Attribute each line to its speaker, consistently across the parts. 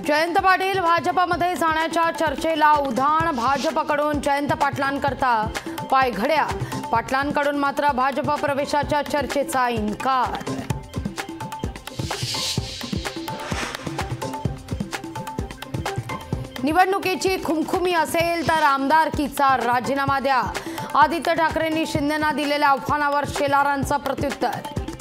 Speaker 1: जयंत पाटील भाजपमध्ये जाण्याच्या चर्चेला उधाण। भाजपकडून जयंत पाटलांकरता पायघड्या। पाटलांकडून मात्र भाजप प्रवेशाच्या चर्चेचा इन्कार। निवडणुकीची खुमखुमी असेल तर आमदारकीचा राजीनामा द्या। आदित्य ठाकरेंनी शिंदेंना दिलेल्या आव्हानावर शेलारांचं प्रत्युत्तर।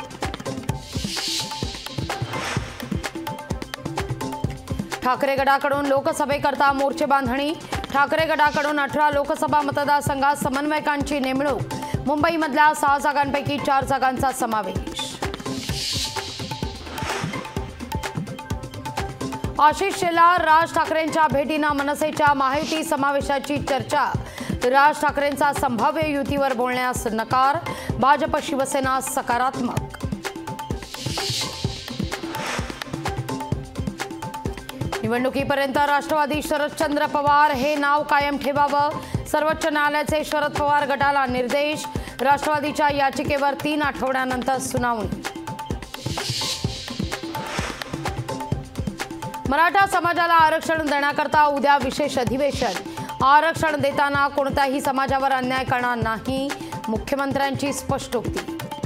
Speaker 1: ठाकरे गटाकडून लोकसभेकरता मोर्चे बांधणी। ठाकरे गटाकडून 18 लोकसभा मतदारसंघात समन्वयकांची नेमणूक। मुंबईमधल्या 6 जागांपैकी 4 जागांचा समावेश। आशिष शेलार राज ठाकरेंच्या भेटीनं मनसेच्या महायुती समावेशाची चर्चा। राज ठाकरेंचा संभाव्य युतीवर बोलण्यास नकार। भाजप शिवसेना सकारात्मक। निवडणुकीपर्यंत राष्ट्रवादी शरदचंद्र पवार हे नाव कायम ठेवावं। सर्वोच्च न्यायालयाचे शरद पवार गटाला निर्देश। राष्ट्रवादीच्या याचिकेवर 3 आठवड्यानंतर सुनावणी। मराठा समाजाला आरक्षण देण्याकरता उद्या विशेष अधिवेशन। आरक्षण देताना कोणत्याही समाजावर अन्याय करणार नाही, मुख्यमंत्र्यांची स्पष्टोक्ती।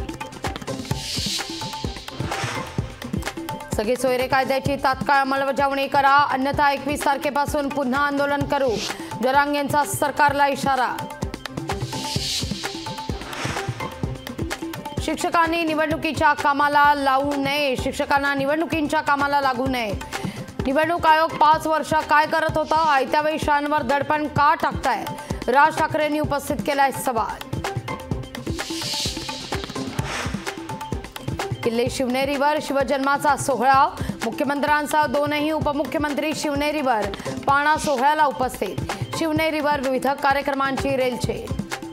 Speaker 1: सगळे सोयरे कायद्याची तात्काळ अंमलबजावणी करा, अन्यथा 21 तारखेपासून पुन्हा आंदोलन करू। जरांगेंचा सरकारला इशारा। शिक्षकांनी निवडणुकीच्या कामाला लागू नये। शिक्षकांना निवडणुकीच्या कामाला लागू नये। निवडणूक आयोग 5 वर्ष काय करत होता? आयत्या वेळी शाळांवर दडपण का टाकताय? राज ठाकरेंनी उपस्थित केलाय सवाल। किल्ले शिवनेरीवर शिवजन्माचा सोहळा। मुख्यमंत्र्यांसह 2 उपमुख्यमंत्री शिवनेरीवर पाळणा सोहळ्याला उपस्थित। शिवनेरीवर विविध कार्यक्रमांची रेलचेल।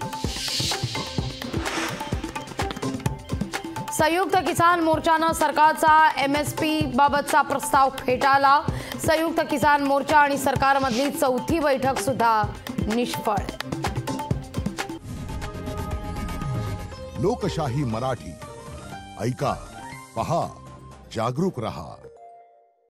Speaker 1: संयुक्त किसान मोर्चानं सरकारचा एमएसपी बाबतचा प्रस्ताव फेटाळला। संयुक्त किसान मोर्चा आणि सरकारमधली 4थी बैठक सुद्धा निष्फळ।
Speaker 2: लोकशाही मराठी ऐका, पहा, जागरूक रहा।